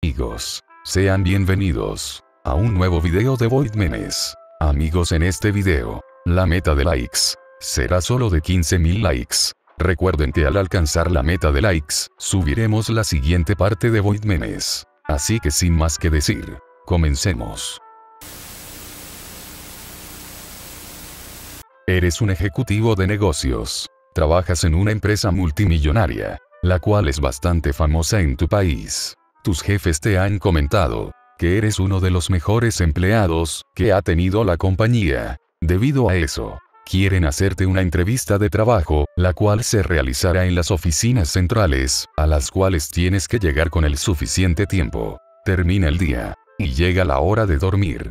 Amigos, sean bienvenidos a un nuevo video de Void Memes. Amigos, en este video, la meta de likes será solo de 15.000 likes. Recuerden que al alcanzar la meta de likes, subiremos la siguiente parte de Void Memes. Así que sin más que decir, comencemos. Eres un ejecutivo de negocios. Trabajas en una empresa multimillonaria, la cual es bastante famosa en tu país. Tus jefes te han comentado que eres uno de los mejores empleados que ha tenido la compañía. Debido a eso, quieren hacerte una entrevista de trabajo, la cual se realizará en las oficinas centrales, a las cuales tienes que llegar con el suficiente tiempo. Termina el día, y llega la hora de dormir.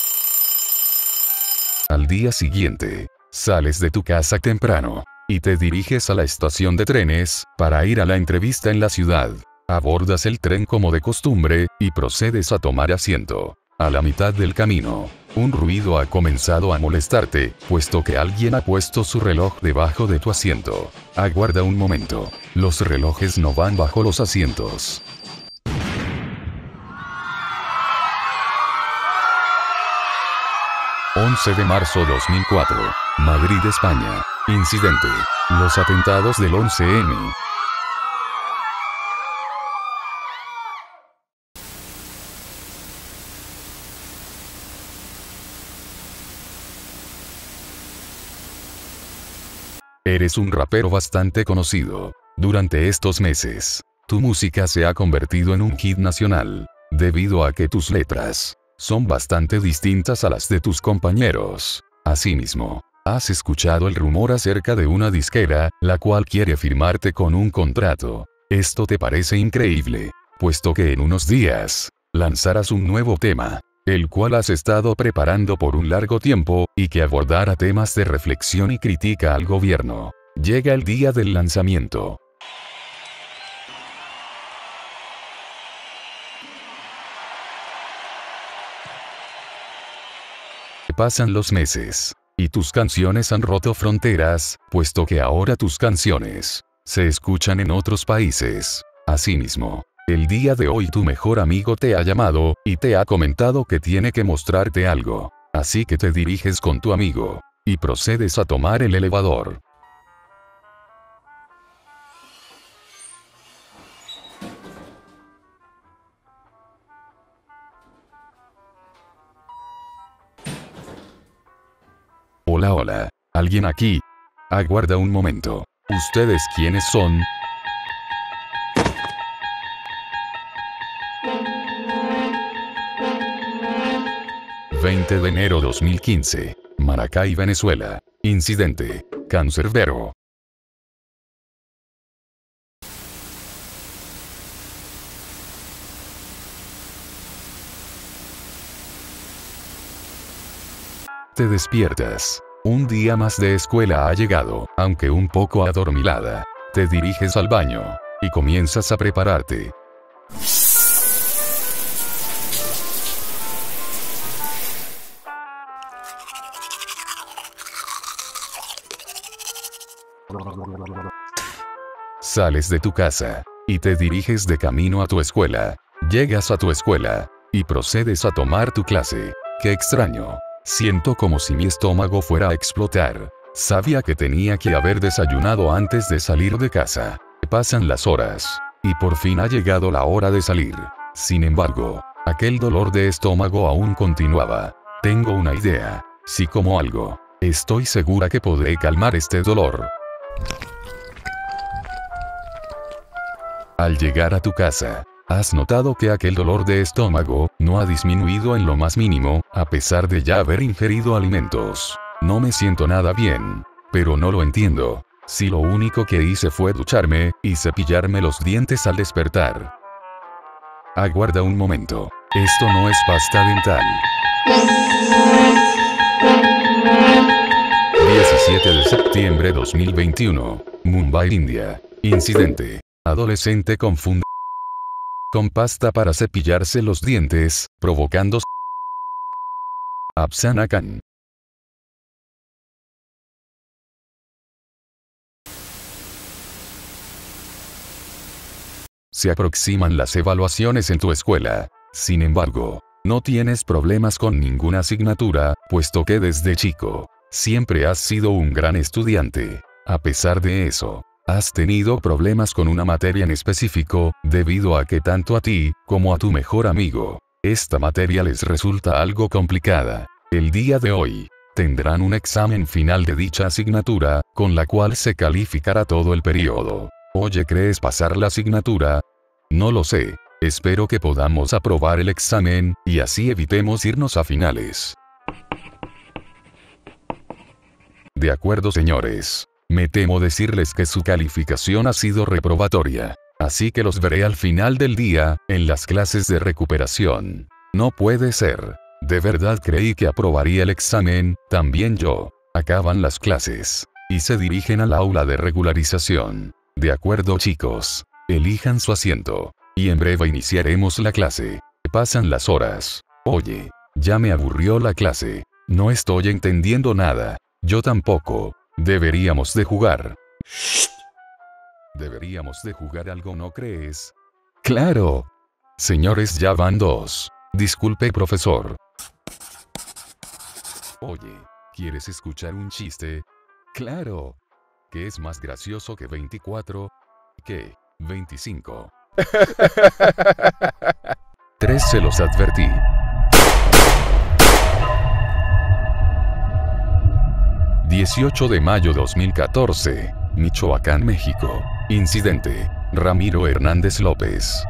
Al día siguiente, sales de tu casa temprano, y te diriges a la estación de trenes, para ir a la entrevista en la ciudad. Abordas el tren como de costumbre, y procedes a tomar asiento. A la mitad del camino, un ruido ha comenzado a molestarte, puesto que alguien ha puesto su reloj debajo de tu asiento. Aguarda un momento. Los relojes no van bajo los asientos. ...11 de marzo 2004... Madrid, España. Incidente: los atentados del 11M. Eres un rapero bastante conocido. Durante estos meses, tu música se ha convertido en un hit nacional, debido a que tus letras son bastante distintas a las de tus compañeros. Asimismo, has escuchado el rumor acerca de una disquera, la cual quiere firmarte con un contrato. Esto te parece increíble, puesto que en unos días, lanzarás un nuevo tema, el cual has estado preparando por un largo tiempo, y que abordará temas de reflexión y crítica al gobierno. Llega el día del lanzamiento. Pasan los meses, y tus canciones han roto fronteras, puesto que ahora tus canciones se escuchan en otros países. Asimismo, el día de hoy tu mejor amigo te ha llamado, y te ha comentado que tiene que mostrarte algo. Así que te diriges con tu amigo, y procedes a tomar el elevador. Hola, hola. ¿Alguien aquí? Aguarda un momento. ¿Ustedes quiénes son? ...20 de enero 2015... Maracay, Venezuela. Incidente: Cancerbero. Te despiertas. Un día más de escuela ha llegado, aunque un poco adormilada. Te diriges al baño, y comienzas a prepararte. Sales de tu casa, y te diriges de camino a tu escuela. Llegas a tu escuela, y procedes a tomar tu clase. ¡Qué extraño! Siento como si mi estómago fuera a explotar. Sabía que tenía que haber desayunado antes de salir de casa. Pasan las horas, y por fin ha llegado la hora de salir. Sin embargo, aquel dolor de estómago aún continuaba. Tengo una idea. Si como algo, estoy segura que podré calmar este dolor. Al llegar a tu casa, has notado que aquel dolor de estómago no ha disminuido en lo más mínimo, a pesar de ya haber ingerido alimentos. No me siento nada bien, pero no lo entiendo. Si lo único que hice fue ducharme y cepillarme los dientes al despertar. Aguarda un momento. Esto no es pasta dental. 17 de septiembre 2021. Mumbai, India. Incidente: adolescente confunde con pasta para cepillarse los dientes, provocando Afsana Khan. Se aproximan las evaluaciones en tu escuela. Sin embargo, no tienes problemas con ninguna asignatura, puesto que desde chico, siempre has sido un gran estudiante. A pesar de eso, has tenido problemas con una materia en específico, debido a que tanto a ti, como a tu mejor amigo, esta materia les resulta algo complicada. El día de hoy, tendrán un examen final de dicha asignatura, con la cual se calificará todo el periodo. Oye, ¿crees pasar la asignatura? No lo sé. Espero que podamos aprobar el examen, y así evitemos irnos a finales. De acuerdo, señores. Me temo decirles que su calificación ha sido reprobatoria. Así que los veré al final del día, en las clases de recuperación. No puede ser. De verdad creí que aprobaría el examen, también yo. Acaban las clases. Y se dirigen al aula de regularización. De acuerdo, chicos. Elijan su asiento. Y en breve iniciaremos la clase. Pasan las horas. Oye, ya me aburrió la clase. No estoy entendiendo nada. Yo tampoco. Deberíamos de jugar. Deberíamos de jugar algo, ¿no crees? ¡Claro! Señores, ya van 2. Disculpe, profesor. Oye, ¿quieres escuchar un chiste? ¡Claro! ¿Qué es más gracioso que 24? ¿Qué? 25. 3 se los advertí. ...18 de mayo 2014... Michoacán, México. Incidente: Ramiro Hernández López.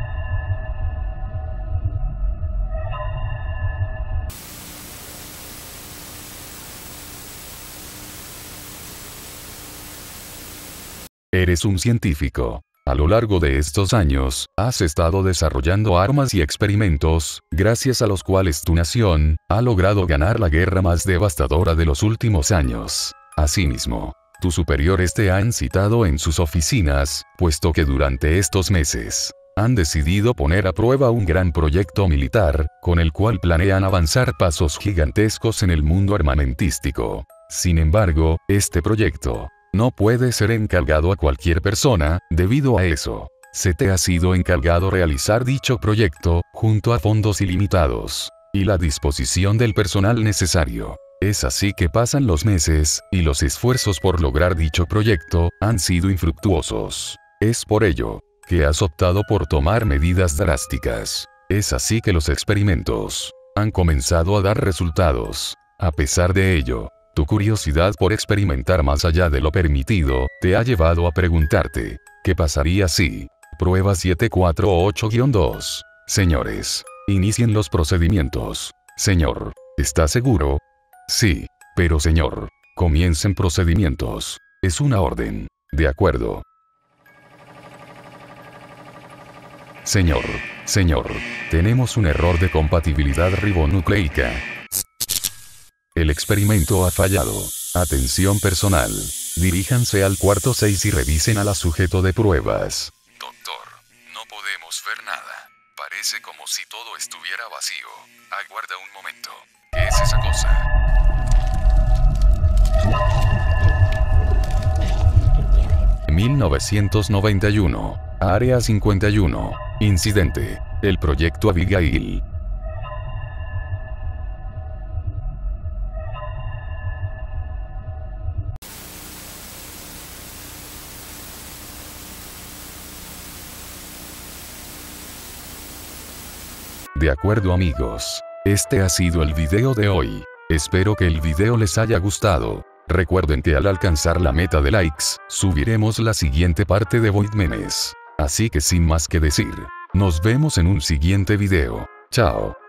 Eres un científico. A lo largo de estos años, has estado desarrollando armas y experimentos, gracias a los cuales tu nación ha logrado ganar la guerra más devastadora de los últimos años. Asimismo, tus superiores te han citado en sus oficinas, puesto que durante estos meses, han decidido poner a prueba un gran proyecto militar, con el cual planean avanzar pasos gigantescos en el mundo armamentístico. Sin embargo, este proyecto no puede ser encargado a cualquier persona. Debido a eso, se te ha sido encargado realizar dicho proyecto, junto a fondos ilimitados y la disposición del personal necesario. Es así que pasan los meses, y los esfuerzos por lograr dicho proyecto han sido infructuosos. Es por ello que has optado por tomar medidas drásticas. Es así que los experimentos han comenzado a dar resultados. A pesar de ello, tu curiosidad por experimentar más allá de lo permitido, te ha llevado a preguntarte, ¿qué pasaría si? Prueba 748-2. Señores, inicien los procedimientos. Señor, ¿está seguro? Sí, pero señor, comiencen procedimientos. Es una orden. De acuerdo. Señor, tenemos un error de compatibilidad ribonucleica. El experimento ha fallado. Atención personal. Diríjanse al cuarto 6 y revisen al sujeto de pruebas. Doctor, no podemos ver nada. Parece como si todo estuviera vacío. Aguarda un momento. ¿Qué es esa cosa? 1991. Área 51. Incidente: el proyecto Abigail. De acuerdo, amigos. Este ha sido el video de hoy. Espero que el video les haya gustado. Recuerden que al alcanzar la meta de likes, subiremos la siguiente parte de Void Memes. Así que sin más que decir, nos vemos en un siguiente video. Chao.